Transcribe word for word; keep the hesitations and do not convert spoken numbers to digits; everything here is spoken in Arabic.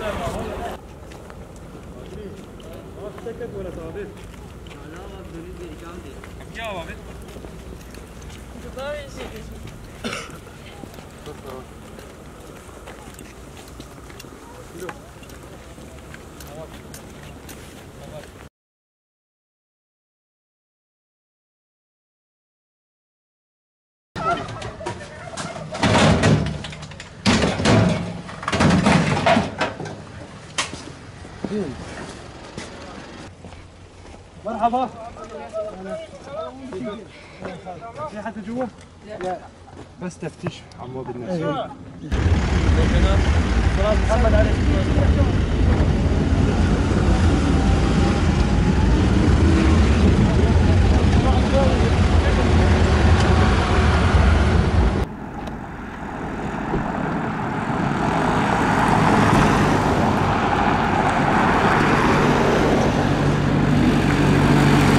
سكت ولا ثابت؟ لا ما بدوني دي كامل. يا ثابت. ثابت سكت. مرحبا. في حد جوا؟ لا بس تفتيش عمو بالناس. خلاص محمد عليك.